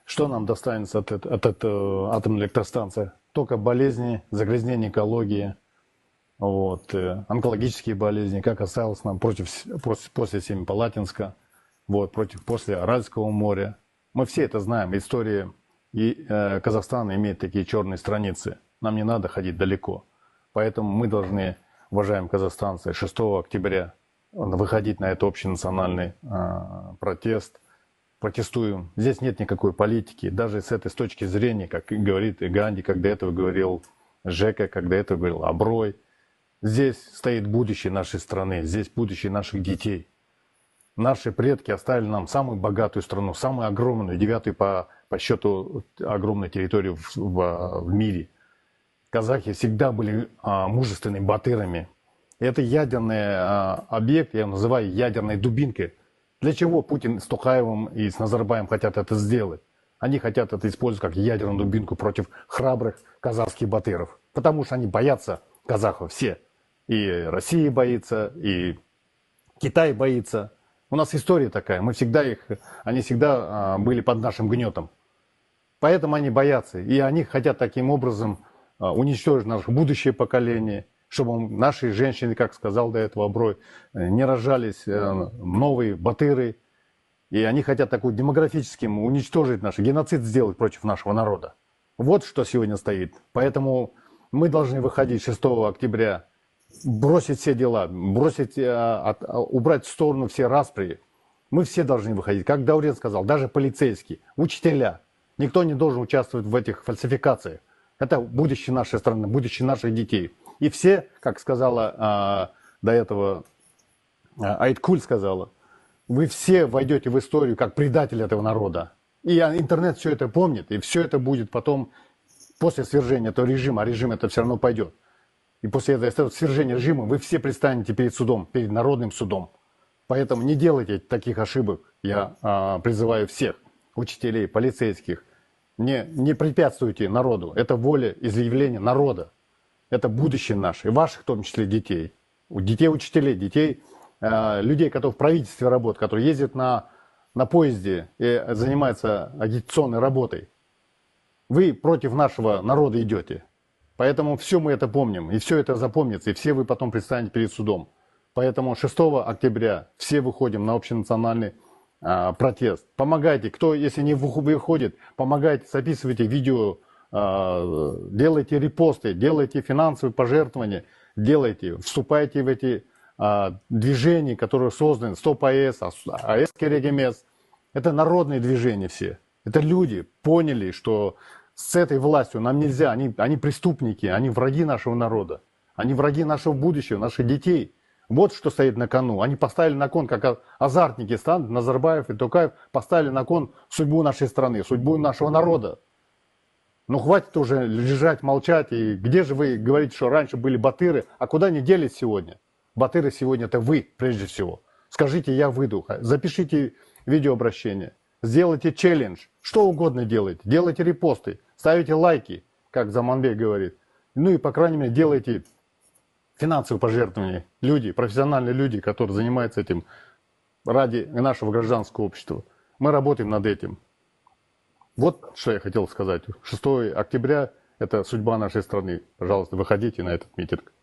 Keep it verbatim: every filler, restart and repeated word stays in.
Что нам достанется от, от, от этой атомной электростанции? Только болезни, загрязнение экологии, вот, э, онкологические болезни, как осталось нам против, после, после Семипалатинска, вот, против, после Аральского моря. Мы все это знаем. История и, э, Казахстана имеет такие черные страницы. Нам не надо ходить далеко. Поэтому мы должны, уважаемые казахстанцы, шестого октября выходить на этот общенациональный э, протест. Протестуем. Здесь нет никакой политики. Даже с этой с точки зрения, как говорит и Ганди, как до этого говорил Жека, как до этого говорил Аброй. Здесь стоит будущее нашей страны, здесь будущее наших детей. Наши предки оставили нам самую богатую страну, самую огромную, девятую по, по счету огромную территорию в, в, в мире. Казахи всегда были а, мужественными батырами. Это ядерный а, объект, я его называю ядерной дубинкой. Для чего Путин с Токаевым и с Назарбаевым хотят это сделать? Они хотят это использовать как ядерную дубинку против храбрых казахских батыров. Потому что они боятся казахов все. И Россия боится, и Китай боится. У нас история такая, мы всегда их, они всегда а, были под нашим гнетом. Поэтому они боятся. И они хотят таким образом а, уничтожить наше будущее поколение, чтобы наши женщины, как сказал до этого Аброй, не рожались а, новые батыры. И они хотят такой демографическим уничтожить наш геноцид сделать против нашего народа. Вот что сегодня стоит. Поэтому мы должны выходить шестого октября, бросить все дела, бросить, а, от, а, убрать в сторону все распри. Мы все должны выходить. Как Даурен сказал, даже полицейские, учителя. Никто не должен участвовать в этих фальсификациях. Это будущее нашей страны, будущее наших детей. И все, как сказала а, до этого а, Айткуль сказала, вы все войдете в историю как предатель этого народа. И интернет все это помнит, и все это будет потом, после свержения этого режима, а режим это все равно пойдет. И после этого свержения режима вы все предстанете перед судом, перед народным судом. Поэтому не делайте таких ошибок. Я а, призываю всех, учителей, полицейских, не, не препятствуйте народу. Это воля изъявления народа. Это будущее наше, и ваших в том числе детей. Детей учителей, детей, а, людей, которые в правительстве работают, которые ездят на, на поезде и занимаются агитационной работой. Вы против нашего народа идете. Поэтому все мы это помним, и все это запомнится, и все вы потом предстанете перед судом. Поэтому шестого октября все выходим на общенациональный а, протест. Помогайте, кто, если не выходит, помогайте, записывайте видео, а, делайте репосты, делайте финансовые пожертвования, делайте, вступайте в эти а, движения, которые созданы, Стоп АЭС, АЭС Керегемес. Это народные движения все. Это люди поняли, что с этой властью нам нельзя, они, они преступники, они враги нашего народа, они враги нашего будущего, наших детей. Вот что стоит на кону. Они поставили на кон, как азартники станут, Назарбаев и Токаев поставили на кон судьбу нашей страны, судьбу нашего народа. Ну хватит уже лежать, молчать. И где же вы говорите, что раньше были батыры, а куда они делись сегодня? Батыры сегодня это вы, прежде всего. Скажите, я выйду, запишите видеообращение, сделайте челлендж, что угодно делайте, делайте репосты. Ставите лайки, как Заманбек говорит. Ну и, по крайней мере, делайте финансовые пожертвования. Люди, профессиональные люди, которые занимаются этим ради нашего гражданского общества. Мы работаем над этим. Вот что я хотел сказать. шестого октября – это судьба нашей страны. Пожалуйста, выходите на этот митинг.